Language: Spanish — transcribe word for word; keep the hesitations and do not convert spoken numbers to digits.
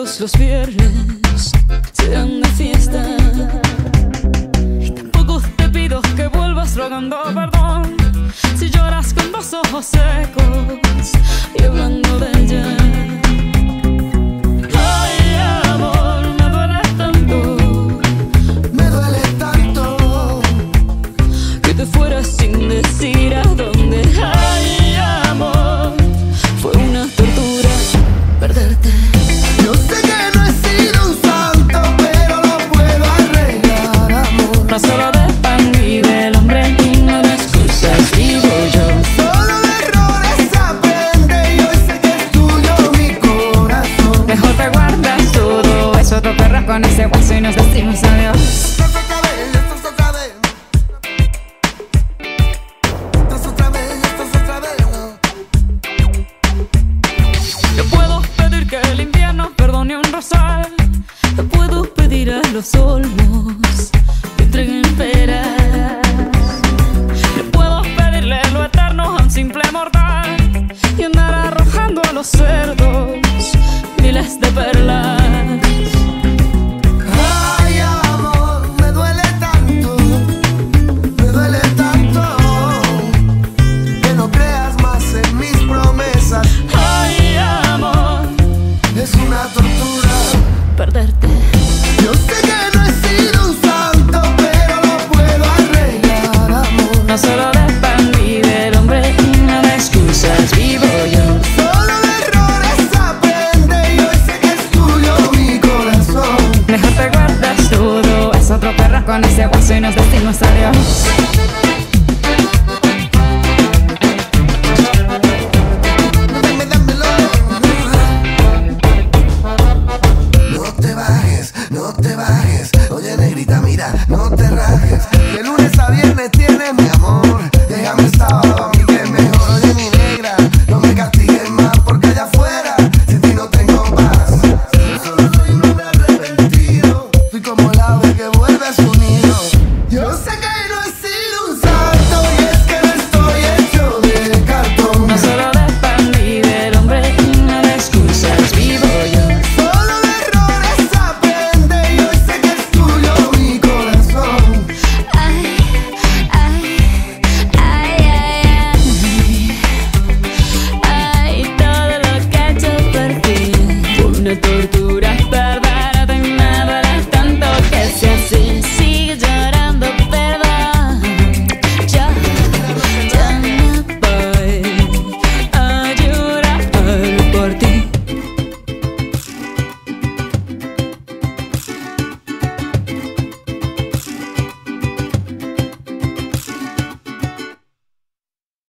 todos los viernes sean de fiesta. Y tampoco te pido que vuelvas rogando perdón si lloras con los ojos secos y hablando de ella. Ay, amor, me duele tanto, me duele tanto que te fueras sin decir a dónde. Ay, amor, fue una tortura perderte. Yo sé que no he sido un santo, pero lo puedo arreglar, amor. No solo de pan vive el hombre y no de excusas vivo yo. Solo de errores aprende y hoy sé que es tuyo mi corazón. Mejor te guardas todo eso, te perras con ese hueso y nos decimos adiós. Esto es otra vez, esto es otra vez. Esto es otra vez, esto es otra vez, no. Yo puedo pedir que el invierno perdone un rosal. Yo puedo pedir a los olmos que entreguen peras. Yo puedo pedirle lo eterno a un simple mortal y andar arrojando a los cerdos miles de perlas. Ay, amor, me duele tanto, me duele tanto que no creas más en mis promesas. Ay, amor, Es una tortura perderte. Yo sé que no he sido un santo, pero lo puedo arreglar, amor. No solo de pan vive el hombre y no de excusas vivo yo. Solo de errores aprende y hoy sé que es tuyo mi corazón. Mejor te guardas todo, es otro perro con ese hueso y nos decimos adiós. Dame, dámelo. No te bajes, no te bajes. Oye, negrita, mira, no te rajes. De lunes a viernes tienes mi amor.